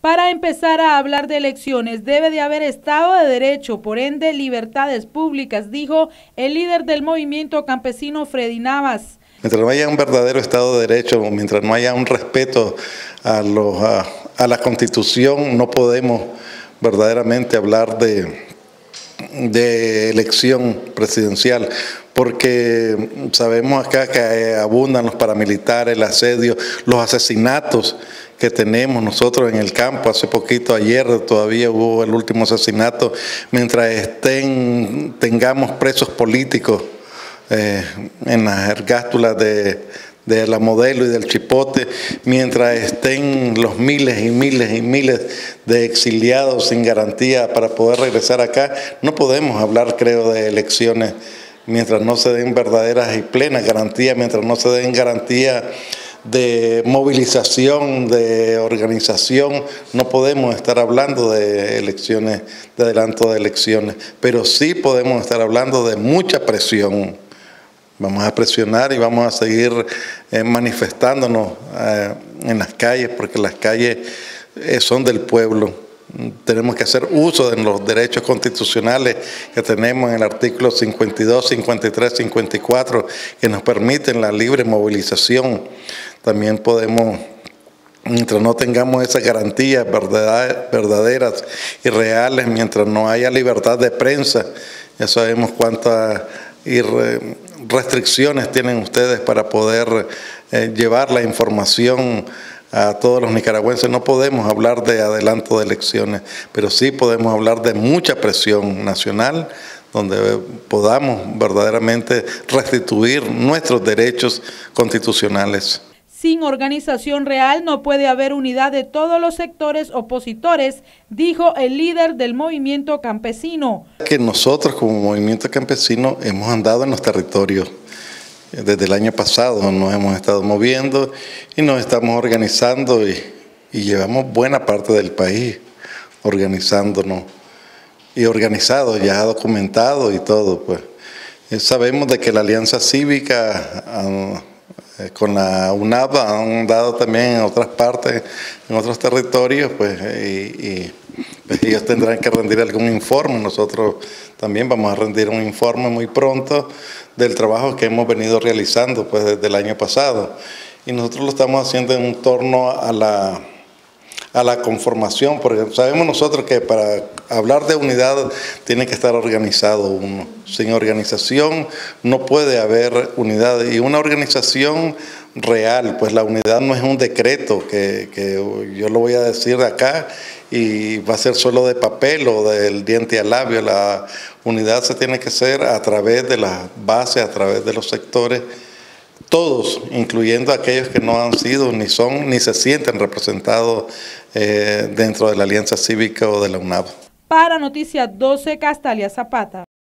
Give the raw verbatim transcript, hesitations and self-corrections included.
Para empezar a hablar de elecciones debe de haber Estado de Derecho, por ende libertades públicas, dijo el líder del movimiento campesino Freddy Navas. Mientras no haya un verdadero Estado de Derecho, mientras no haya un respeto a, los, a, a la Constitución, no podemos verdaderamente hablar de, de elección presidencial, porque sabemos acá que abundan los paramilitares, el asedio, los asesinatos que tenemos nosotros en el campo. Hace poquito, ayer todavía hubo el último asesinato. Mientras estén, tengamos presos políticos eh, en las ergástulas de, de la Modelo y del Chipote, mientras estén los miles y miles y miles de exiliados sin garantía para poder regresar acá, no podemos hablar, creo, de elecciones mientras no se den verdaderas y plenas garantías, mientras no se den garantías de movilización, de organización. No podemos estar hablando de elecciones, de adelanto de elecciones, pero sí podemos estar hablando de mucha presión. Vamos a presionar y vamos a seguir eh, manifestándonos eh, en las calles, porque las calles eh, son del pueblo. Tenemos que hacer uso de los derechos constitucionales que tenemos en el artículo cincuenta y dos, cincuenta y tres, cincuenta y cuatro, que nos permiten la libre movilización. También podemos, mientras no tengamos esas garantías verdaderas y reales, mientras no haya libertad de prensa, ya sabemos cuántas restricciones tienen ustedes para poder eh, llevar la información a todos los nicaragüenses. No podemos hablar de adelanto de elecciones, pero sí podemos hablar de mucha presión nacional, donde podamos verdaderamente restituir nuestros derechos constitucionales. Sin organización real no puede haber unidad de todos los sectores opositores, dijo el líder del movimiento campesino. Que nosotros como movimiento campesino hemos andado en los territorios. Desde el año pasado nos hemos estado moviendo y nos estamos organizando y, y llevamos buena parte del país organizándonos y organizado, ya documentado y todo. Pues sabemos de que la Alianza Cívica uh, con la UNAV han dado también en otras partes, en otros territorios, pues, y, y pues ellos tendrán que rendir algún informe. Nosotros también vamos a rendir un informe muy pronto del trabajo que hemos venido realizando pues desde el año pasado. Y nosotros lo estamos haciendo en torno a la, a la conformación, porque sabemos nosotros que para hablar de unidad tiene que estar organizado uno. Sin organización no puede haber unidad, y una organización real, pues la unidad no es un decreto que, que yo lo voy a decir acá y va a ser solo de papel o del diente al labio. La unidad se tiene que hacer a través de las bases, a través de los sectores, todos, incluyendo aquellos que no han sido, ni son, ni se sienten representados eh, dentro de la Alianza Cívica o de la UNAV. Para Noticias doce, Castalia Zapata.